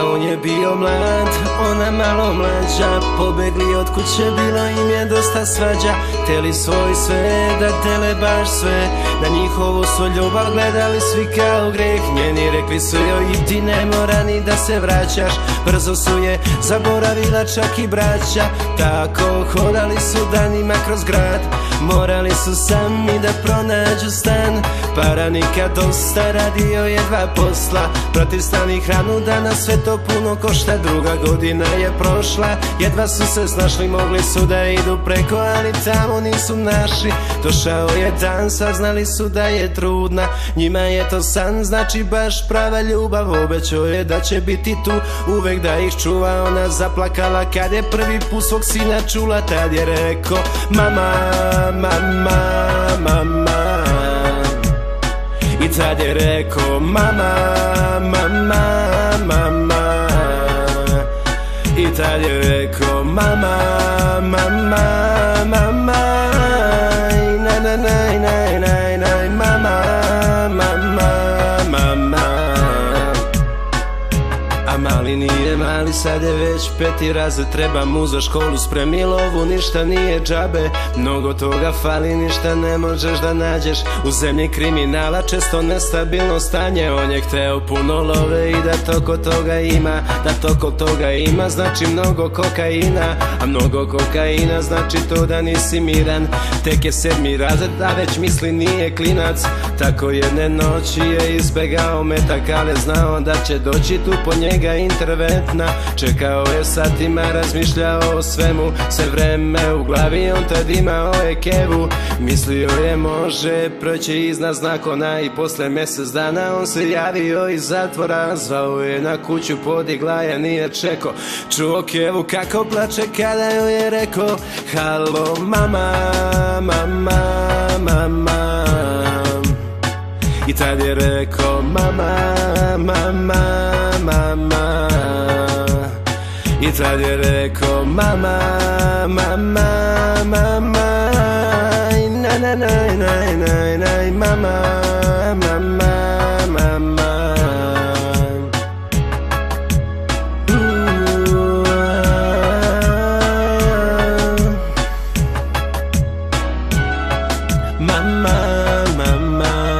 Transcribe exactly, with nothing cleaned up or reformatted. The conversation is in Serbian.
on je bio mlad, ona malo mlađa. Pobegli od kuće, bilo im je dosta svađa. Teli svoj sve, da tele baš sve. Na njihovu su ljubav gledali svi kao greh. Njeni rekli su joj i ti ne mora ni da se vraćaš. Brzo su je zaboravila čak i braća. Tako hodali su danima kroz grad. Morali su sami da pronađu stan. Para nikad dosta, radio je dva posla. Protiv stranih hranu, danas sve to puno košta. Druga godina je prošla, jedva su se snašli. Mogli su da idu preko, ali tamo nisu našli. Došao je dan, saznali su da je trudna. Njima je to san, znači baš prava ljubav. Obećao je da će biti tu uvek da ih čuva. Ona zaplakala kad je prvi put svog sina čula. Tad je rekao mama, mama, mama. I tad je rekao mama, mama, mama. I tad je rekao mama, mama, mama. I na na na na na na mama, mama, mama. A mali nije mali, sad je već peti razred. Treba mu za školu spremilo ovu, ništa nije džabe. Mnogo toga fali, ništa ne možeš da nađeš. U zemlji kriminala često nestabilno stanje. On je hteo puno love i da toko toga ima. Da toko toga ima znači mnogo kokaina. A mnogo kokaina znači to da nisi miran. Tek je sedmi razred, a već misli nije klinac. Tako jedne noći je izbegao metak, ali znao da će doći tu po njega interventna. Čekao je satima, razmišljao o svemu. Sve vreme u glavi on tad imao je kevu. Mislio je može proći iznad znakona. I posle mjesec dana on se javio iz zatvora. Zvao je na kuću, podigla je, nije čekao. Čuo kevu kako plače kada joj je rekao halo mama, mama, mama. I tad je rekao mama, mama, mama. I tad je rekao mama, mama, mama. I na na na na na na mama, mama, mama. Mama, mama.